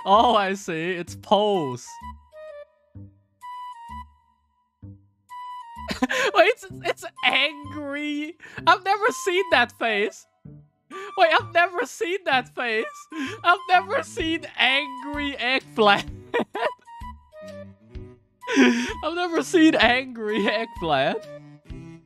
Oh, I see. It's pose. Wait, it's angry. I've never seen that face. Wait, I've never seen that face. I've never seen angry eggplant. I've never seen angry eggplant.